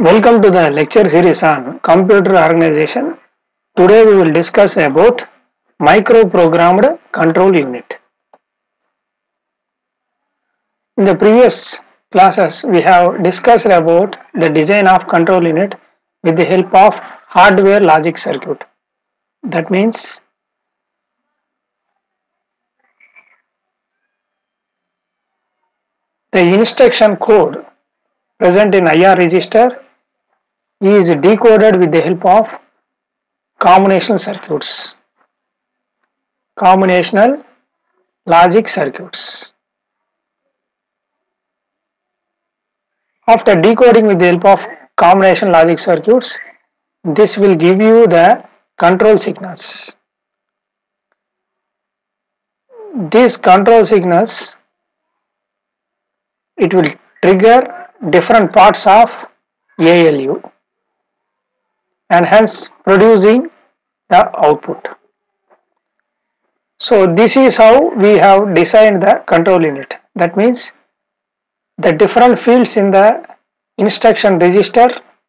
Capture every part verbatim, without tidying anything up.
Welcome to the lecture series on computer organization. Today we will discuss about microprogrammed control unit. In the previous classes we have discussed about the design of control unit with the help of hardware logic circuit. That means the instruction code present in I R register is decoded with the help of combinational circuits, combinational logic circuits. After decoding with the help of combination logic circuits, this will give you the control signals. These control signals, it will trigger different parts of A L U and hence producing the output. So this is how we have designed the control unit. That means the different fields in the instruction register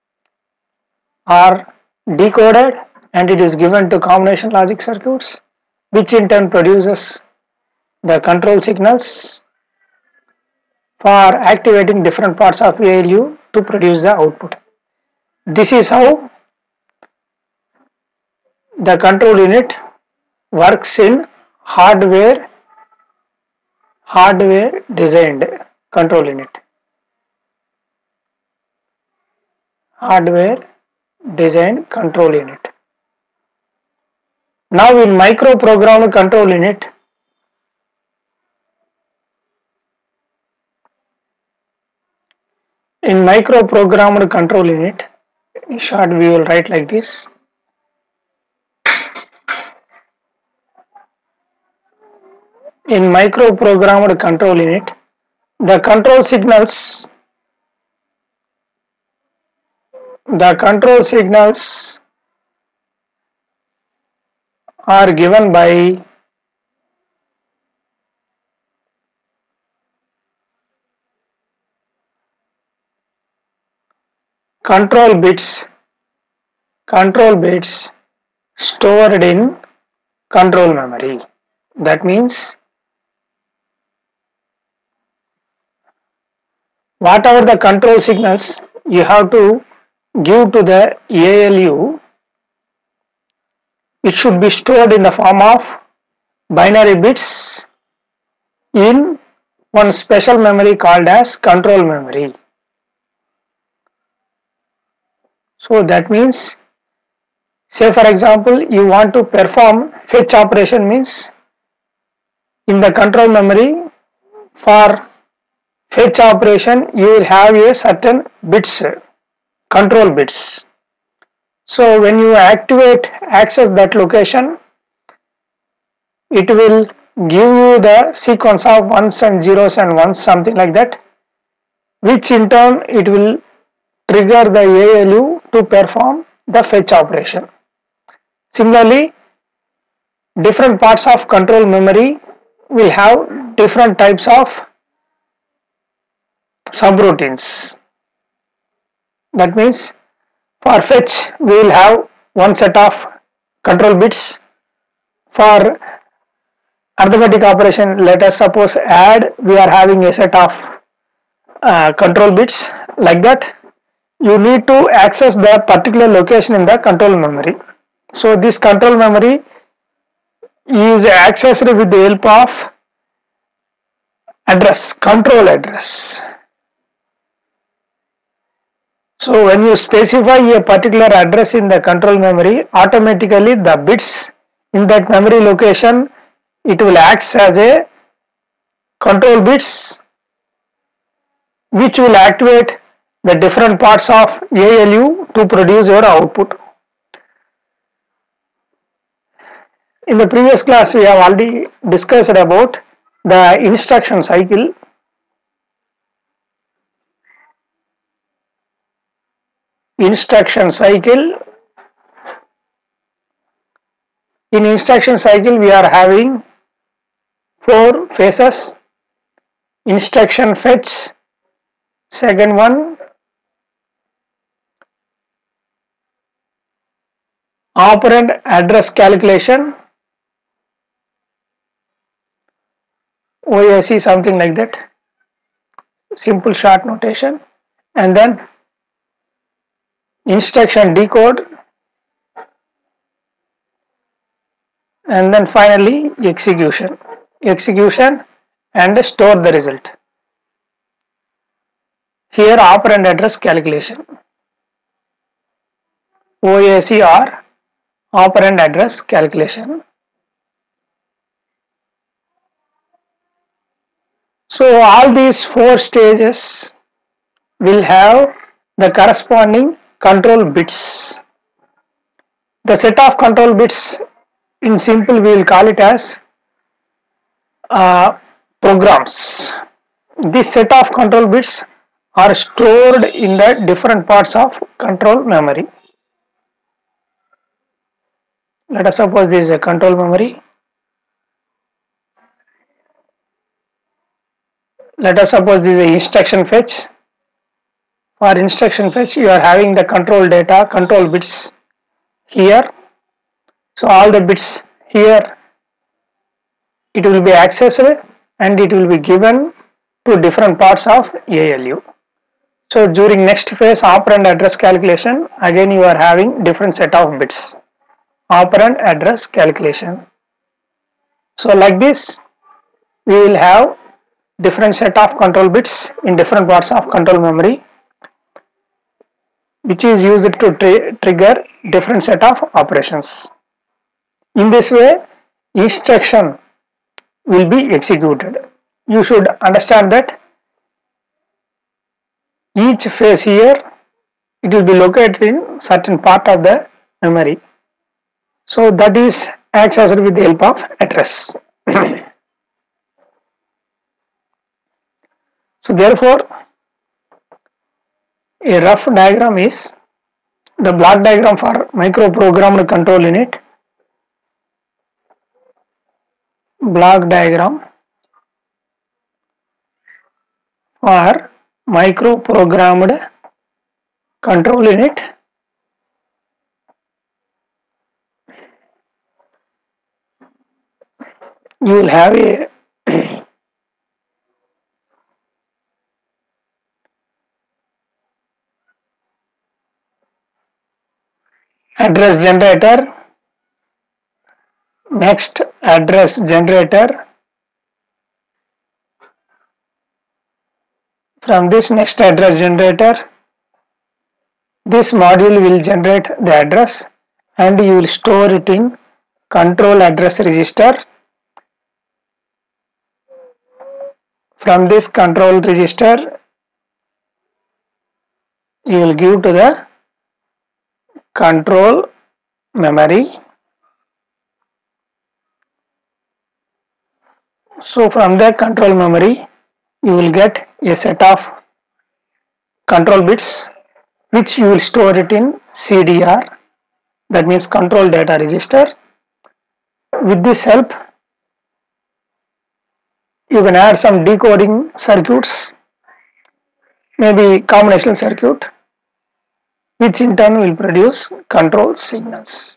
are decoded and it is given to combination logic circuits, which in turn produces the control signals for activating different parts of A L U to produce the output. This is how the control unit works in hardware hardware designed control unit. Hardware designed control unit. Now in microprogrammed control unit, in microprogrammed control unit, in short we will write like this. In microprogrammed control unit, the control signals the control signals are given by control bits control bits stored in control memory. That means whatever the control signals you have to give to the A L U, it should be stored in the form of binary bits in one special memory called as control memory. So that means, say for example, you want to perform fetch operation, means in the control memory for fetch operation you will have a certain bits, control bits. So when you activate access that location, it will give you the sequence of ones and zeros and ones, something like that, which in turn it will trigger the A L U to perform the fetch operation. Similarly, different parts of control memory will have different types of subroutines. That means for fetch we will have one set of control bits. For arithmetic operation, let us suppose add, we are having a set of uh, control bits. Like that, you need to access the particular location in the control memory. So this control memory is accessed with the help of address, control address. So when you specify a particular address in the control memory, automatically the bits in that memory location, it will act as a control bits which will activate the different parts of A L U to produce your output. In the previous class we have already discussed about the instruction cycle. Instruction cycle. In instruction cycle we are having four phases: instruction fetch, second one operand address calculation, O A C, something like that, simple short notation, and then instruction decode, and then finally execution, execution and store the result. Here operand address calculation, O A C or operand address calculation. So all these four stages will have the corresponding control bits. The set of control bits, in simple we will call it as uh, programs. This set of control bits are stored in the different parts of control memory. Let us suppose this is a control memory. Let us suppose this is a instruction fetch. For instruction fetch, you are having the control data, control bits here. So all the bits here, it will be accessed and it will be given to different parts of A L U. So during next phase, operand address calculation, again you are having different set of bits. Operand address calculation. So like this, we will have different set of control bits in different parts of control memory, which is used to tri trigger different set of operations. In this way, instruction will be executed. You should understand that each phase here, it will be located in certain part of the memory. So that is accessed with the help of address. So therefore, a rough diagram is the block diagram for microprogrammed control unit. Block diagram for microprogrammed control unit. You will have a address generator, next address generator. From this next address generator, this module will generate the address and you will store it in control address register. From this control register, you will give to the control memory. So from the control memory, you will get a set of control bits which you will store it in C D R, that means control data register. With this help, you can add some decoding circuits, maybe combinational circuit, which in turn will produce control signals.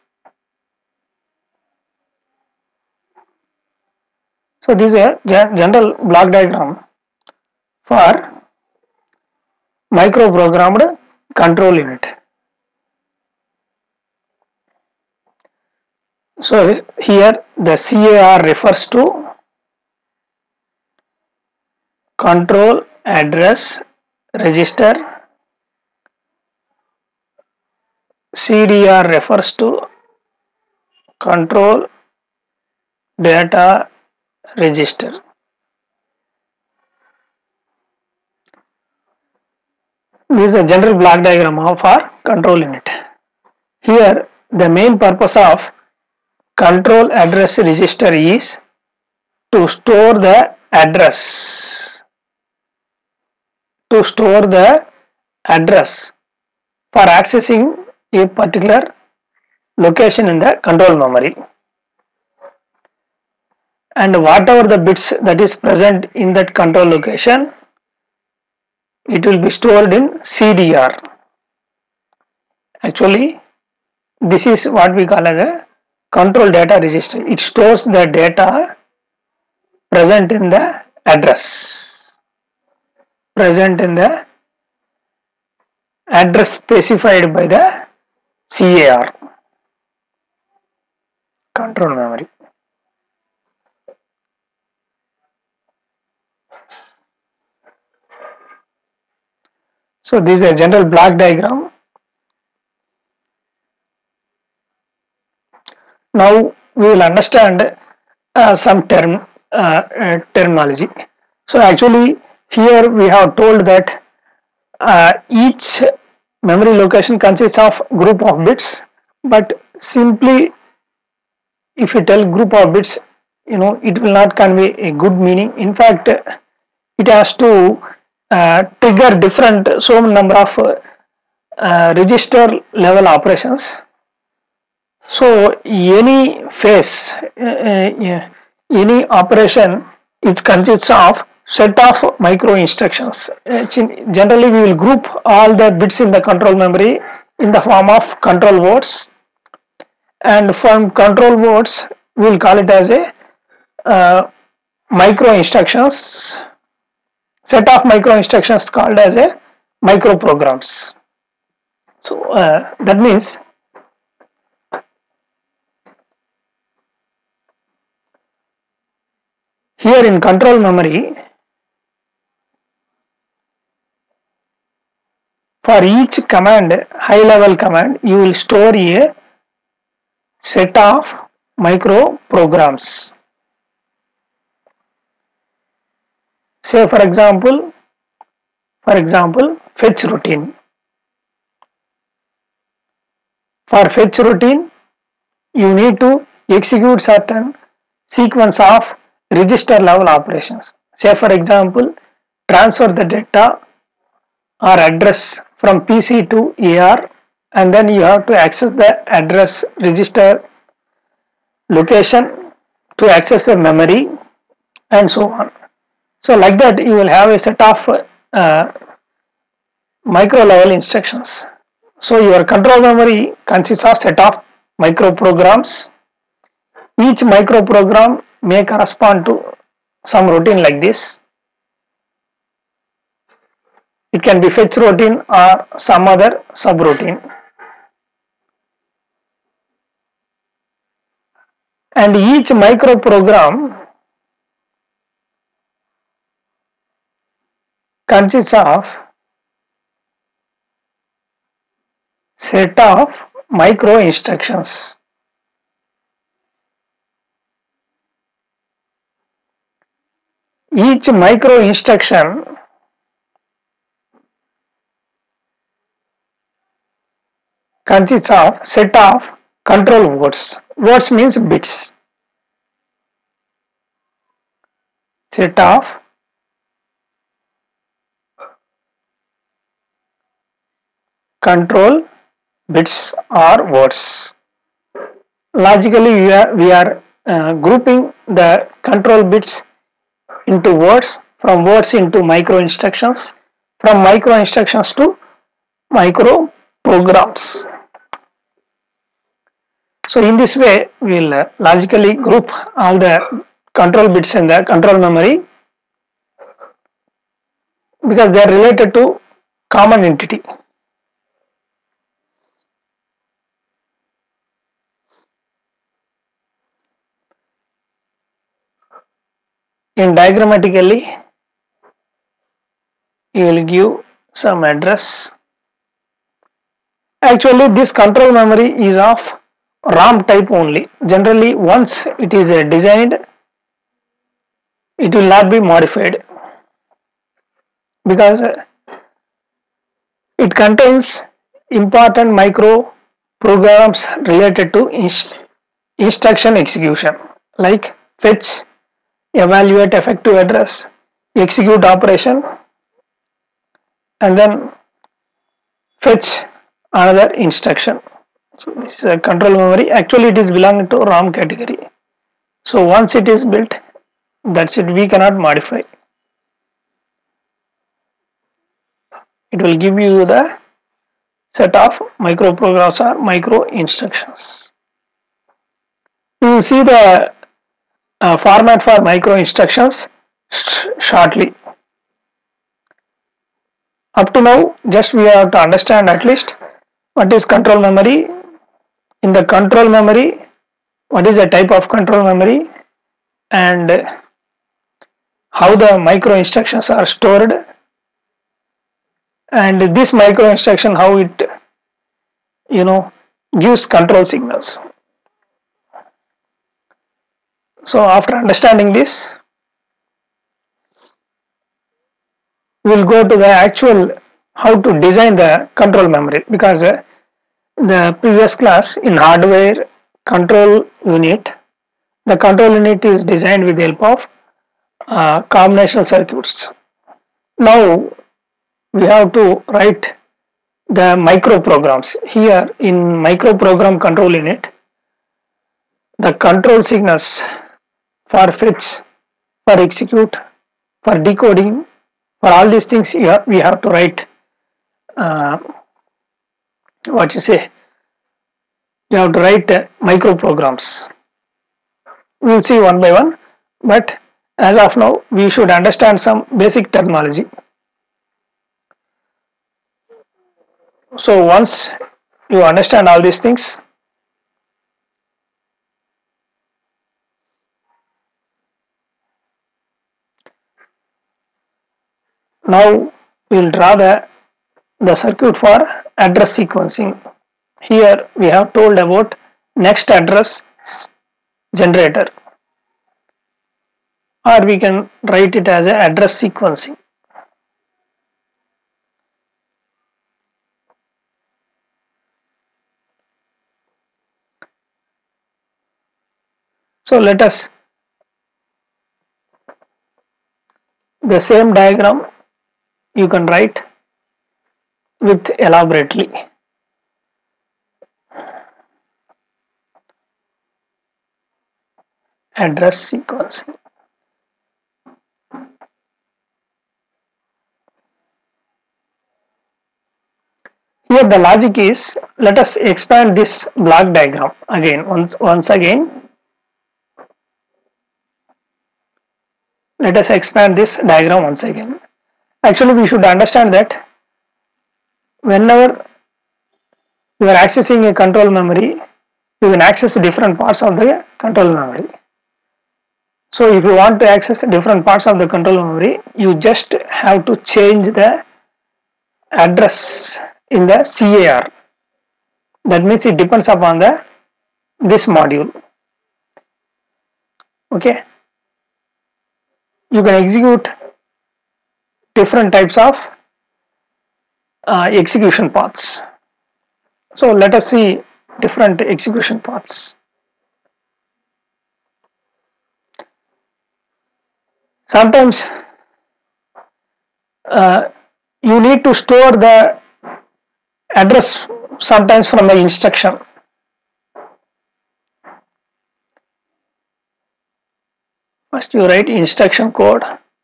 So this is a general block diagram for microprogrammed control unit. So here the C A R refers to control address register, C D R refers to control data register. This is a general block diagram of our control unit. Here the main purpose of control address register is to store the address, to store the address for accessing a particular location in the control memory, and whatever the bits that is present in that control location, it will be stored in C D R. Actually, this is what we call as a control data register. It stores the data present in the address, present in the address specified by the C A R, control memory. So this is a general block diagram. Now we will understand uh, some term uh, uh, terminology. So actually here we have told that uh, each memory location consists of group of bits, but simply if you tell group of bits, you know, it will not convey a good meaning. In fact, it has to uh, trigger different so number of uh, uh, register level operations. So any phase, uh, uh, any operation, it consists of set of micro instructions. Uh, generally we will group all the bits in the control memory in the form of control words, and from control words we will call it as a uh, micro instructions, set of micro instructions called as a micro programs. So uh, that means here in control memory, for each command, high level command, you will store a set of micro programs. Say for example, for example, fetch routine. For fetch routine, you need to execute certain sequence of register level operations. Say for example, transfer the data or address from P C to A R, and then you have to access the address register location to access the memory and so on. So like that you will have a set of uh, micro level instructions. So your control memory consists of set of micro programs. Each micro program may correspond to some routine like this. It can be fetch routine or some other subroutine. And each micro program consists of set of micro instructions. Each micro instruction consists of set of control words. Words means bits. Set of control bits or words. Logically we are, we are uh, grouping the control bits into words, from words into micro instructions, from micro instructions to micro programs. So in this way we will uh, logically group all the control bits in the control memory because they are related to common entity. In diagrammatically you will give some address. Actually this control memory is of RAM type only. Generally once it is uh, designed, it will not be modified because uh, it contains important micro programs related to inst instruction execution like fetch, evaluate effective address, execute operation, and then fetch another instruction. So this is a control memory. Actually it is belonging to RAM category. So once it is built, that's it, we cannot modify. It will give you the set of microprograms or micro instructions. We will see the uh, format for micro instructions sh shortly. Up to now, just we have to understand at least what is control memory. In the control memory, what is the type of control memory and how the micro instructions are stored, and this micro instruction how it you know gives control signals. So after understanding this, we will go to the actual how to design the control memory, because uh, the previous class in hardware control unit, the control unit is designed with the help of uh, combinational circuits. Now we have to write the micro programs. Here in micro program control unit, the control signals for fetch, for execute, for decoding, for all these things here we have to write uh, what you say you have to write uh, micro programs. We will see one by one, but as of now we should understand some basic terminology. So once you understand all these things, now we will draw the the circuit for address sequencing. Here we have told about next address generator, or we can write it as a address sequencing. So let us the same diagram you can write with elaborately. Address sequencing. Here the logic is, let us expand this block diagram again once once again. Let us expand this diagram once again. Actually, we should understand that whenever you are accessing a control memory, you can access different parts of the control memory. So if you want to access different parts of the control memory, you just have to change the address in the C A R. That means it depends upon the this module. Okay. You can execute different types of uh, execution paths. So let us see different execution paths. Sometimes uh, you need to store the address sometimes from the instruction. First you write instruction code.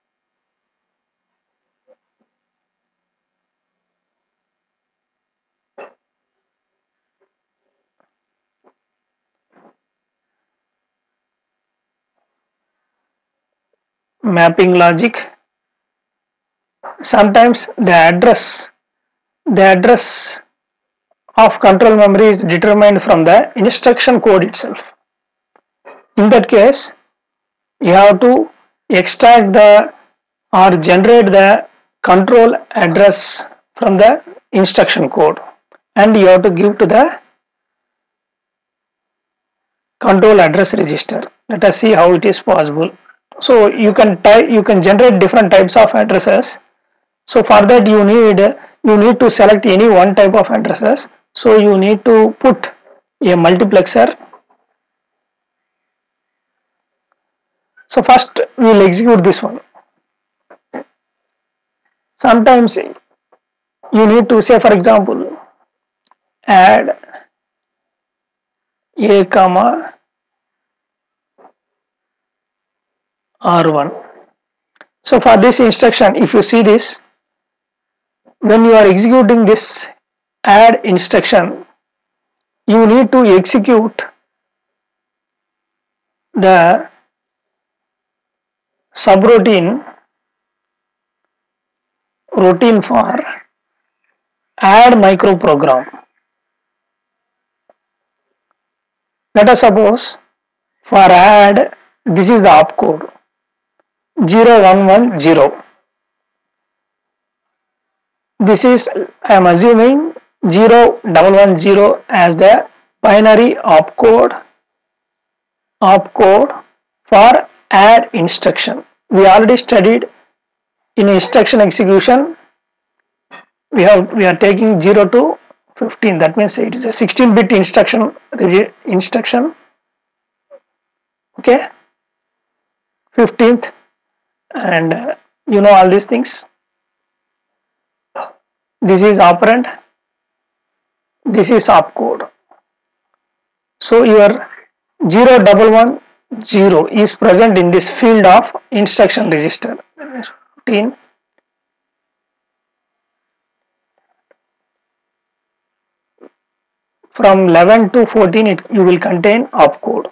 Mapping logic. Sometimes the address the address of control memory is determined from the instruction code itself. In that case, you have to extract the or generate the control address from the instruction code, and you have to give to the control address register. Let us see how it is possible. So you can type, you can generate different types of addresses. So for that you need you need to select any one type of addresses. So you need to put a multiplexer. So first we will execute this one. Sometimes you need to say, for example, add a comma R one. So for this instruction, if you see this, when you are executing this add instruction, you need to execute the subroutine routine for add microprogram. Let us suppose for add, this is the opcode zero one one zero. This is, I am assuming zero one one zero as the binary opcode opcode for add instruction. We already studied in instruction execution. We have we are taking zero to fifteen. That means it is a sixteen bit instruction instruction. Okay, fifteenth, and uh, you know all these things. This is operand. This is opcode. So your zero one one zero is present in this field of instruction register. fifteen. From eleven to fourteen, it you will contain opcode.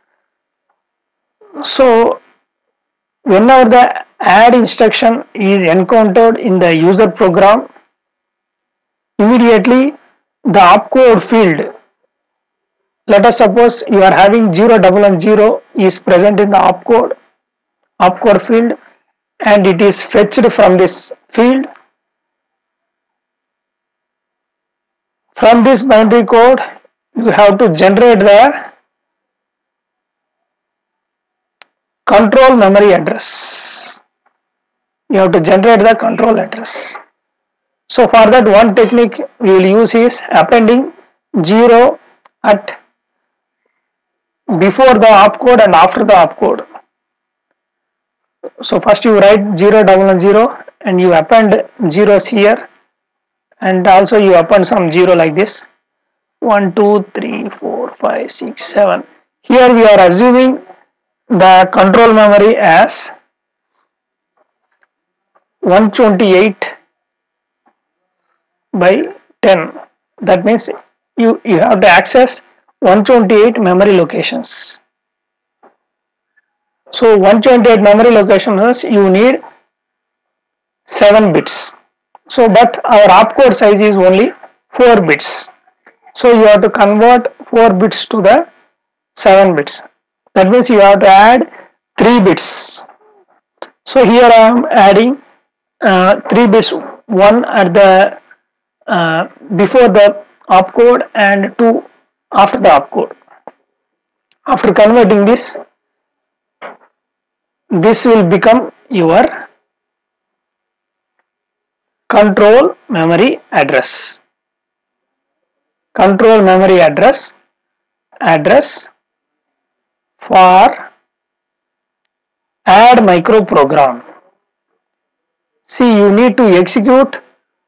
So whenever the add instruction is encountered in the user program, immediately the opcode field, let us suppose you are having zero one one zero is present in the opcode opcode field, and it is fetched from this field. From this binary code, you have to generate the control memory address. You have to generate the control address. So for that, one technique we will use is appending zero at before the opcode and after the opcode. So first you write zero one one zero and you append zeros here, and also you append some zero like this, one two three four five six seven. Here we are assuming the control memory as one twenty-eight by ten. That means you, you have to access one twenty-eight memory locations. So one twenty-eight memory locations, you need seven bits. So but our opcode size is only four bits. So you have to convert four bits to the seven bits. That means you have to add three bits. So here I am adding uh, three bits, one at the uh, before the opcode and two after the opcode. After converting this, this will become your control memory address. Control memory address address for add microprogram. See, you need to execute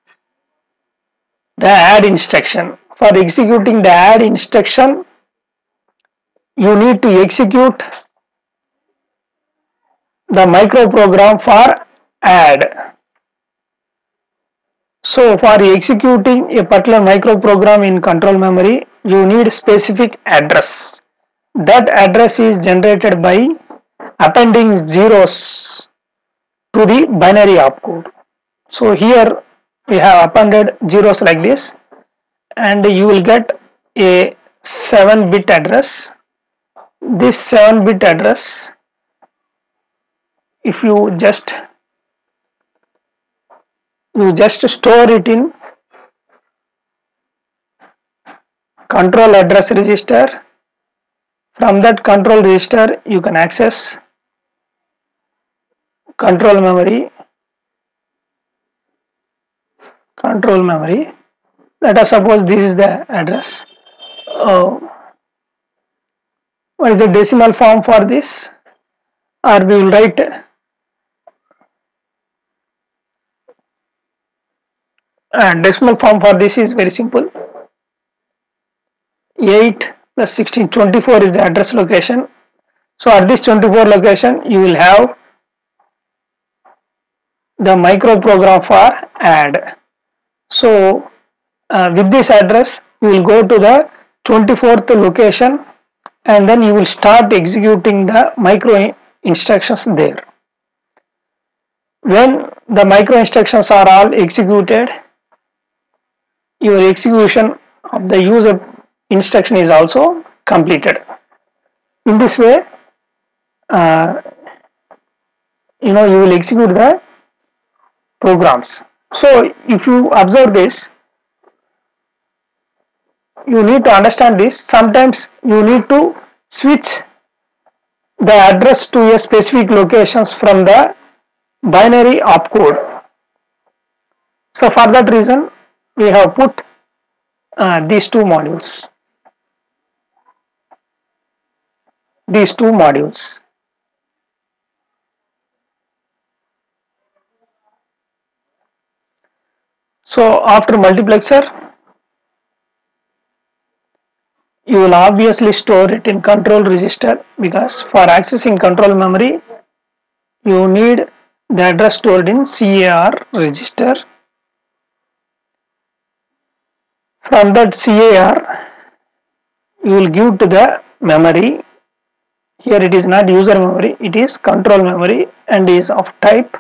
the add instruction. For executing the add instruction, you need to execute the microprogram for add. So for executing a particular microprogram in control memory, you need specific address. That address is generated by appending zeros to the binary opcode. So here we have appended zeros like this, and you will get a seven bit address. This seven bit address, if you just you just store it in control address register. From that control register, you can access control memory. Control memory. Let us suppose this is the address. Uh, what is the decimal form for this? Or we will write and decimal form for this is very simple. eight plus sixteen, twenty-four is the address location. So at this twenty-four location, you will have the microprogram for add. So uh, with this address you will go to the twenty-fourth location and then you will start executing the micro instructions there. When the micro instructions are all executed, your execution of the user instruction is also completed. In this way, uh, you know, you will execute the programs. So if you observe this, you need to understand this. Sometimes you need to switch the address to a specific locations from the binary opcode. So for that reason, we have put uh, these two modules. These two modules. So after multiplexer, you will obviously store it in control register, because for accessing control memory, you need the address stored in C A R register. From that C A R, you will give to the memory. Here it is not user memory, it is control memory and is of type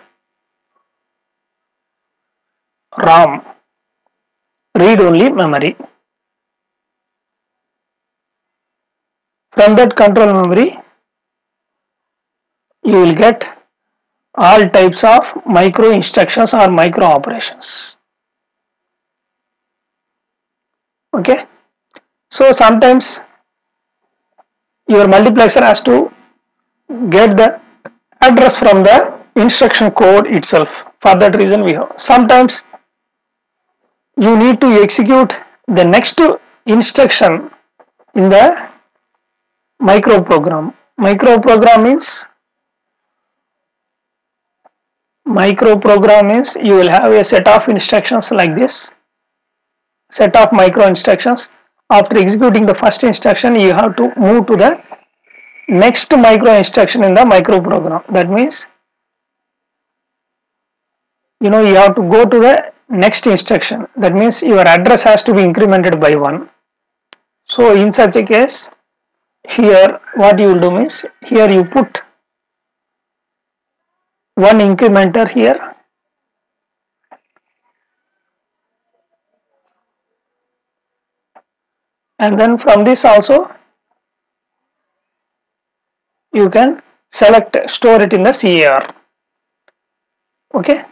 ROM, read-only memory. From that control memory, you will get all types of micro instructions or micro operations. Okay, so sometimes your multiplexer has to get the address from the instruction code itself. For that reason, we have sometimes you need to execute the next instruction in the micro program. Micro program means micro program means you will have a set of instructions like this, set of micro instructions. After executing the first instruction, you have to move to the next micro instruction in the micro program. That means, you know, you have to go to the next instruction. That means your address has to be incremented by one. So in such a case, here what you will do is, here you put one incrementer here, and then from this also you can select, store it in the C A R. Okay.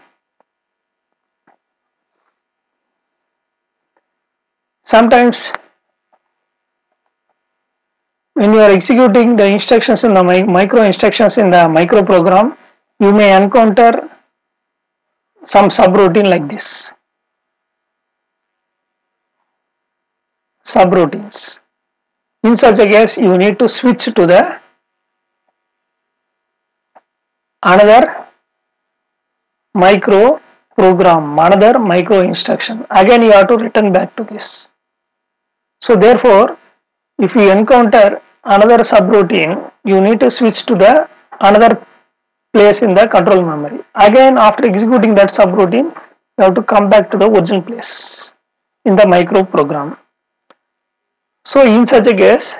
Sometimes when you are executing the instructions in the micro instructions in the micro program, you may encounter some subroutine like this. Subroutines. In such a case, you need to switch to the another micro program, another micro instruction. Again, you have to return back to this. So therefore, if you encounter another subroutine, you need to switch to the another place in the control memory. Again, after executing that subroutine, you have to come back to the original place in the micro program. So in such a case,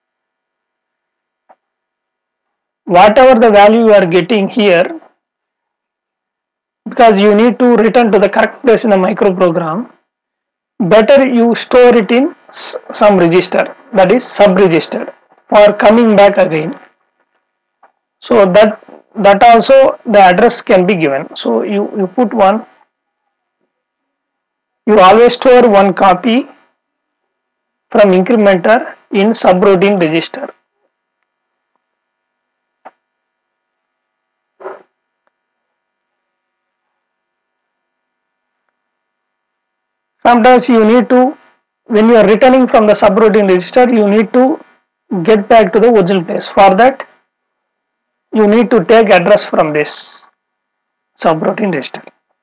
whatever the value you are getting here, because you need to return to the correct place in the micro program, better you store it in some register, that is sub register, for coming back again. So that that also the address can be given. So you, you put one, you always store one copy from incrementer in subroutine register. Sometimes you need to, when you are returning from the subroutine register, you need to get back to the original place. For that, you need to take address from this subroutine register.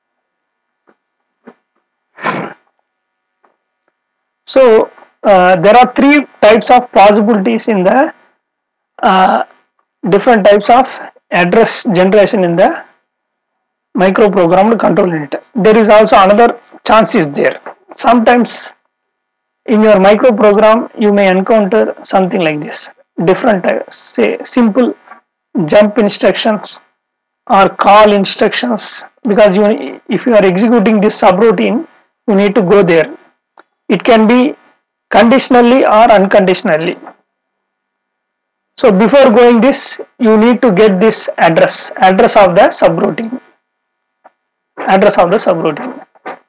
So uh, there are three types of possibilities in the uh, different types of address generation in the microprogrammed control unit. There is also another chance is there. sometimes in your micro program you may encounter something like this, different types, say simple jump instructions or call instructions, because you, if you are executing this subroutine, you need to go there. It can be conditionally or unconditionally. So before going this, you need to get this address, address of the subroutine, address of the subroutine.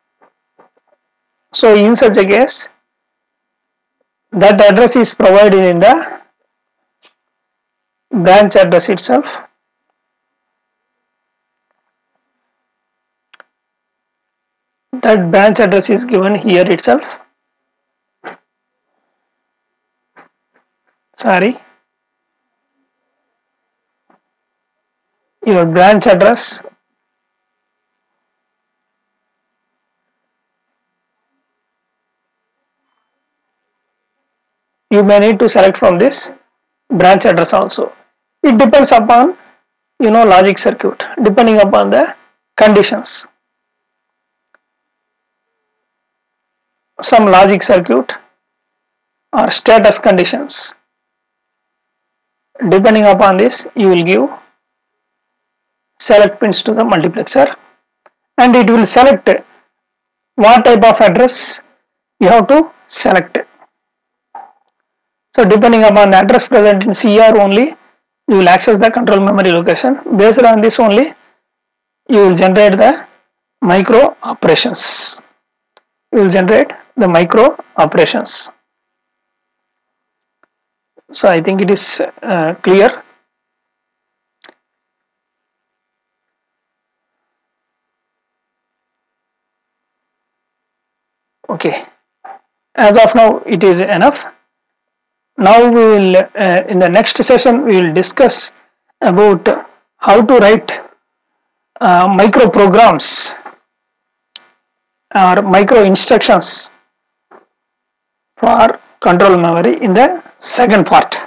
So in such a case, that address is provided in the branch address itself. That branch address is given here itself. Sorry. Your branch address you may need to select from this branch address also. It depends upon, you know, logic circuit, depending upon the conditions. Some logic circuit or status conditions. Depending upon this, you will give select pins to the multiplexer, and it will select what type of address you have to select. So depending upon the address present in C R only, you will access the control memory location. Based on this only, you will generate the micro operations. You will generate the micro operations. So I think it is uh, clear. Okay, as of now it is enough. Now we will, uh, in the next session, we will discuss about how to write uh, micro programs or micro instructions for control memory in the second part.